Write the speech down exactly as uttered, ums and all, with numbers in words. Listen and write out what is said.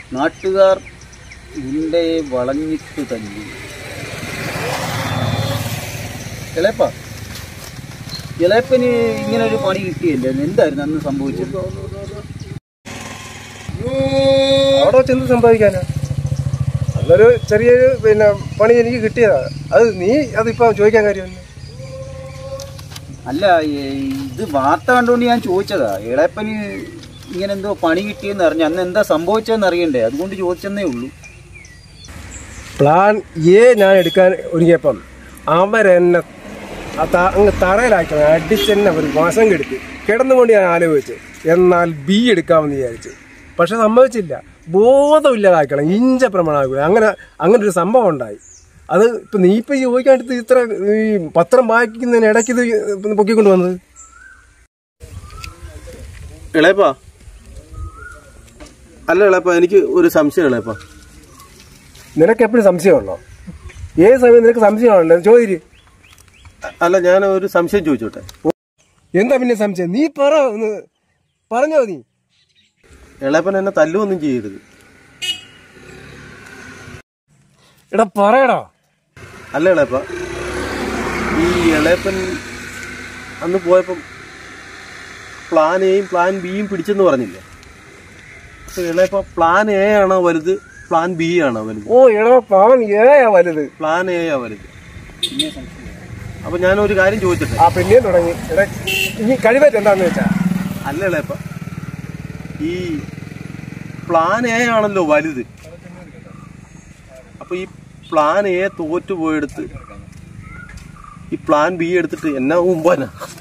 നാട്ടുകാർ ഗുണ്ടയെ വളഞ്ഞിട്ട് തല്ലി. ഇളയപ്പ ഇളയപ്പന് ഇങ്ങനെ ഒരു പണി കിട്ടിയല്ലേ? എന്തായിരുന്നു അന്ന് സംഭവിച്ചത്? അവിടെ ചെന്ന് സംഭവിക്കാനാ? അതൊരു ചെറിയൊരു പിന്നെ പണി എനിക്ക് കിട്ടിയതാണ്. അത് നീ അതിപ്പോ ചോദിക്കാൻ കാര്യമല്ല. അല്ല, ഇത് വാർത്ത കണ്ടുകൊണ്ട് ഞാൻ ചോദിച്ചതാ. ഇളയപ്പന് ഇങ്ങനെ എന്തോ പണി കിട്ടിയെന്ന് അറിഞ്ഞു. അന്ന് എന്താ സംഭവിച്ചതെന്ന് അറിയണ്ടേ, അതുകൊണ്ട് ചോദിച്ചെന്നേ ഉള്ളൂ. പ്ലാൻ എ ഞാൻ എടുക്കാൻ ഒരുങ്ങിയപ്പം അവരെന്നെ അങ്ങ് തറയിലാക്കണം, അടിച്ചെന്നെ ഒരു മാസം കെടുത്തി കിടന്നുകൊണ്ട് ഞാൻ ആലോചിച്ചു എന്നാൽ ബി എടുക്കാമെന്ന് വിചാരിച്ചു. പക്ഷെ സംഭവിച്ചില്ല. ബോധമില്ലാതാക്കണം, ഇഞ്ച പ്രമാണമാക്കുക. അങ്ങനെ അങ്ങനെ ഒരു സംഭവം ഉണ്ടായി. അത് ഇപ്പം നീ ഇപ്പം ചോദിക്കാണ്ടിട്ട് ഇത്ര ഈ പത്രം വായിക്കുന്നതിന് ഇടയ്ക്ക് ഇത് പൊക്കിക്കൊണ്ട് വന്നത്. ഇളയപ്പാ, അല്ല ഇളയപ്പാ, എനിക്ക് ഒരു സംശയം. ഇളയപ്പാ, നിനക്ക് എപ്പോഴും സംശയമുണ്ടോ? ഏത് സമയം നിനക്ക് സംശയമാണല്ലോ, ചോദിര്. അല്ല, ഞാൻ ഒരു സംശയം ചോദിച്ചോട്ടെ? എന്താ പിന്നെ സംശയം? നീ പറ, ഒന്ന് പറഞ്ഞോ. നീ ഇളയപ്പൻ എന്നെ തല്ലുവൊന്നും ചെയ്യരുത്. എടാ പറയടാ. അല്ല ഇളയപ്പ, ഈ ഇളയപ്പൻ അന്ന് പോയപ്പം പ്ലാൻ എയും പ്ലാൻ ബിയും പിടിച്ചെന്ന് പറഞ്ഞില്ലേ? അപ്പൊ ഇളയപ്പ പ്ലാൻ എ ആണോ വലുത്, പ്ലാൻ ബി ആണോ വലുത്? ഓ എടാ, പ്ലാൻ എ വലുത്. പ്ലാൻ എ ആ വലുത്. അപ്പൊ ഞാനൊരു കാര്യം ചോദിച്ചിട്ടെ? ആ പിന്നെയും തുടങ്ങി. എടാ ഈ കഴിവേറ്റ് എന്താന്ന് വെച്ചാ? അല്ല ഇളയപ്പ, ഈ പ്ലാൻ എ ആണല്ലോ വലുത്. അപ്പൊ ഈ പ്ലാൻ എ തോറ്റു പോയെടുത്ത് ഈ പ്ലാൻ ബി എടുത്തിട്ട് എന്നാ മുമ്പാനാ?